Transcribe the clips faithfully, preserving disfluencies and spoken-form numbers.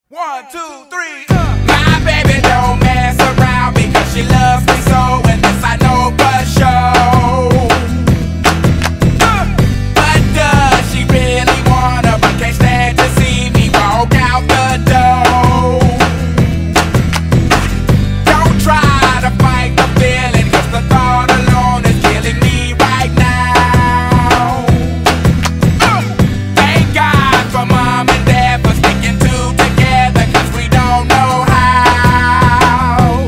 One, two, three, uh. My baby don't mess around because she loves me so, and this I know for sure. uh. But does she really wanna, but can't stand to see me walk out the door? Don't try to fight the feeling, cause the thought alone is killing me right now. uh. Thank God for mom and dad for sticking two together, cause we don't know how.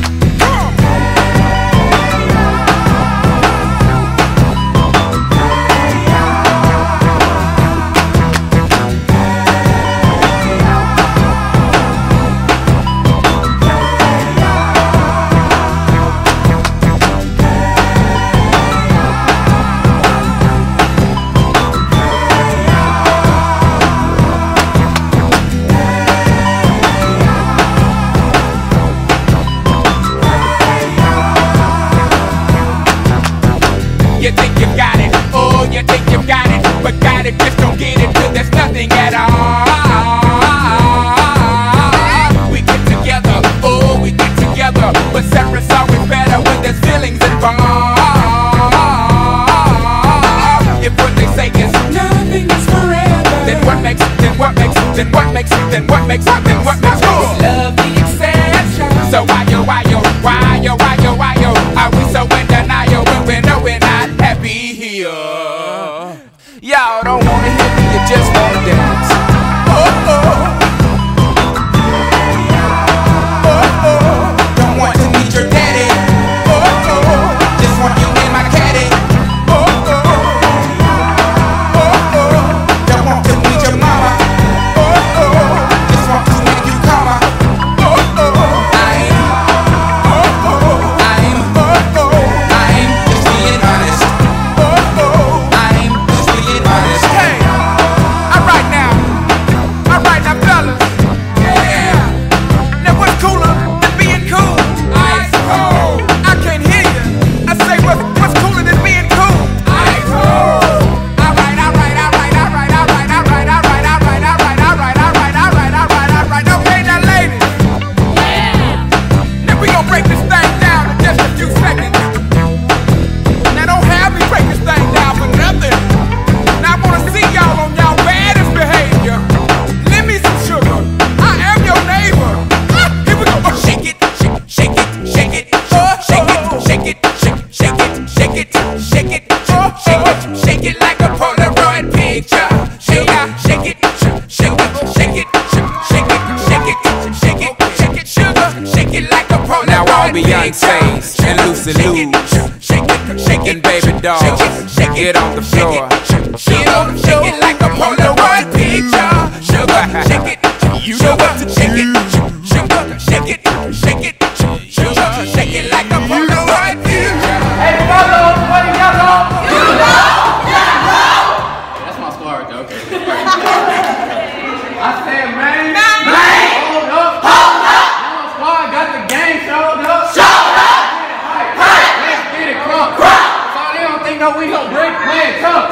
You think you got it, oh, you think you got it, but got it, just don't get it till there's nothing at all. We get together, oh, we get together, but separate's always better when there's feelings involved. If what they say is nothing is forever, then what makes, then what makes, then what makes, then what makes, then what makes us love the exception? So why yo, why yo, why yo, why yo, why yo, are we so in denial when we know we're not happy here? Y'all don't wanna hear me, you just wanna dance. Oh oh, oh oh, don't want to meet your daddy. Oh oh, just want you in my caddy. Oh oh, oh oh, don't want to meet your mama. Oh oh, just want to make you come. Oh oh, I ain't. Oh oh, I ain't. Oh oh, I ain't just being honest. Oh oh, I ain't just being honest. Hey, alright now, alright now, fellas. Yeah. Now what's cooler than being cool? Ice cold. I can't hear you. I say what's what's cooler than being cool? Ice cold. Alright, alright, alright, alright, alright, alright, alright, alright, alright, alright, alright, alright, alright, alright. Okay, now ladies. Now we gon' break this thing down in just a few seconds. Now don't have me break this thing down for nothing. Now I wanna see y'all on y'all baddest behavior. Lend me some sugar. I am your neighbor. Ah, here we go. Oh, shake it, shake, shake it, shake it, oh, shake it, shake it, shake, shake it, shake it, shake it, oh, shake it, shake it like a Polaroid picture. Shake it, shake it, shake it, shake it, shake it, shake it, shake it, shake it, sugar, shake it like a Polaroid picture. Now all Beyonce's and Lucy Lou's shaking baby dolls, get on the floor, get on, shake it like a Polaroid picture. Sugar, shake it, sugar, shake it, sugar, shake it, shake it, sugar, shake it like a Polaroid picture. Hey, fellas, what do y'all know? You know, you know. That's my squad right there, okay. I said, man, Man. hold up. Hold up. Y'all squad got the game showed up. Showed up. Hey, let's get it crunk. So they don't think no we gon' break, man, tough.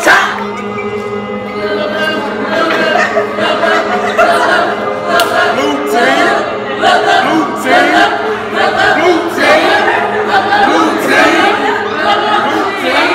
Blue team, blue team, blue team, blue team, blue team.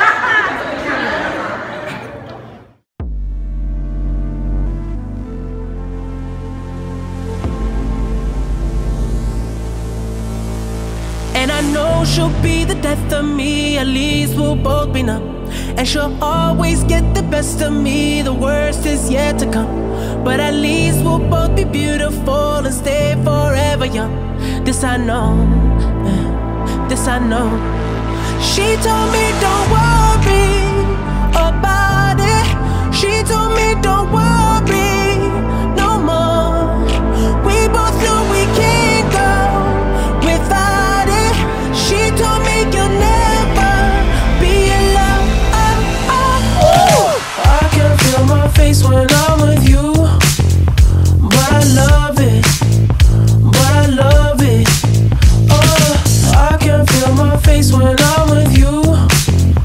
And I know she'll be the death of me, at least we'll both be numb. And she'll always get the best of me, the worst is yet to come. But at least we'll both be beautiful and stay forever young. This I know, eh, this I know. She told me don't worry about it. She told me don't worry no more. We both know we can't go without it. She told me you'll never be alone. Oh, oh. I can feel my face when I'm with you, but I love it, but I love it. Oh, I can feel my face when I'm with you,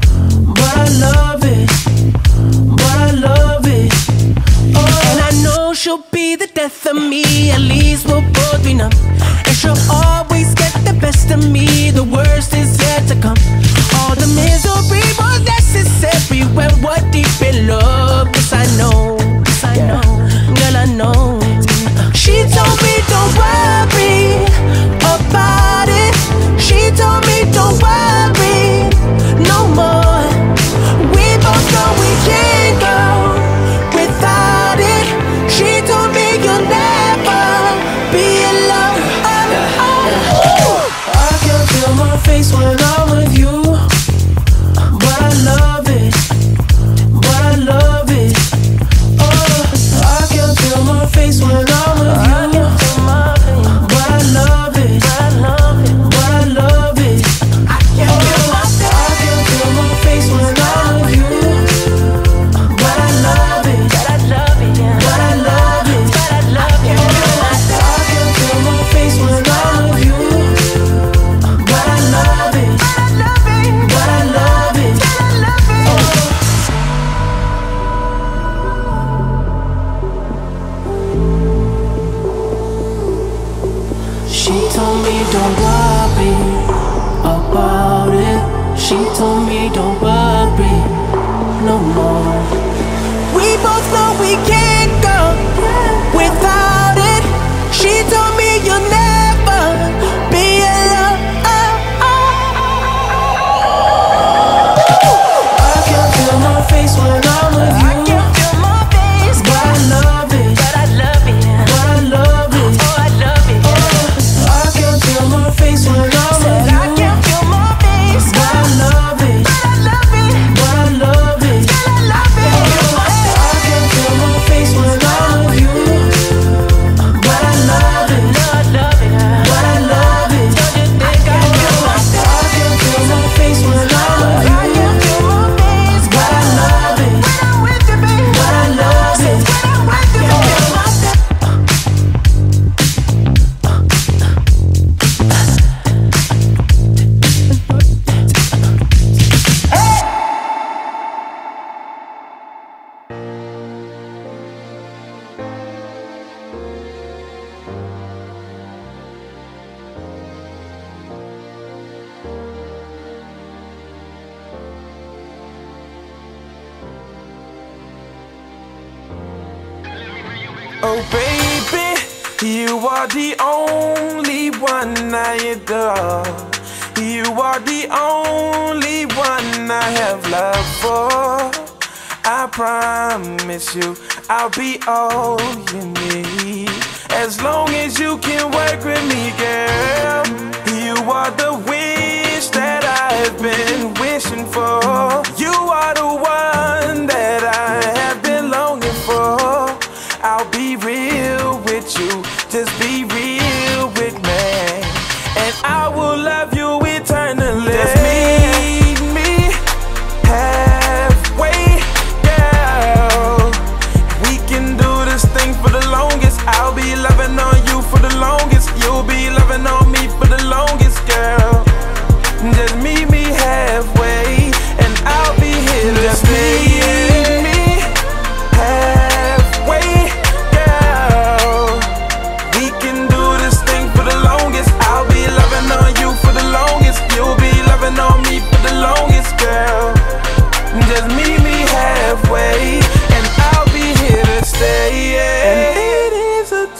but I love it, but I love it. Oh, and I know be the death of me, at least we'll both be numb. And she'll always get the best of me, the worst is yet to come. All the misery was necessary when we're deep in love. Yes, I know, yes, I know, girl, I know. She told me don't worry about it. She told me don't worry no more. We both know we can't go without it. She told me you'll never be alone. Oh, oh. I can feel my face when I'm with you, but I love it, but I love it. Oh, I can feel my face when I'm with you, but I love it, but I love it. I can feel my face when I'm with you, but I love it, but I love it, but I love it, but I love it. I can feel my face when I'm with you, but I love it, but I love it, but I love it. She told me don't worry about it. She told me don't worry no more. We both know we can't go without it. She told me you'll never be alone. I can feel my face when I'm with you. I can feel my face, but I love it, but I love it, but I love it. Oh, I love it. Oh, I can feel my face when I'm with you. I can feel my face, but I love it, but I love it, but I love it, but I love it. I can feel my face when I'm with you, but I love it, but I love it. I can feel my face when I'm with you, but I love it, but I love it. Oh baby, you are the only one I adore. You are the only one I have love for. I promise you I'll be all you need, as long as you can work with me, girl. You are the wish that I've been wishing for. You are the one that I have been longing for. I'll be real with you, just be real with me, and I will love you eternally. Just meet me halfway, girl. We can do this thing for the longest. I'll be loving on you for the longest. You'll be loving on me for the longest, girl. Just meet me halfway, and I'll be here to stay. Meet me halfway, girl. We can do this thing for the longest. I'll be loving on you for the longest. You'll be loving on me for the longest, girl. Just meet me halfway, and I'll be here to stay. And it is a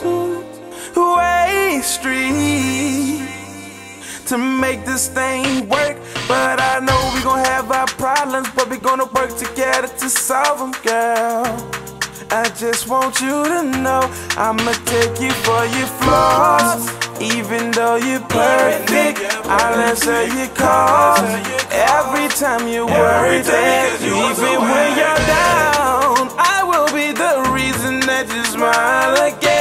two-way street to make this thing work, but I know we gon' have our problems, but we gonna work together to solve them, girl. I just want you to know I'ma take you for your flaws. Even though you're perfect, I'll answer your calls every time you're worried. Even when you're down, I will be the reason that you smile again.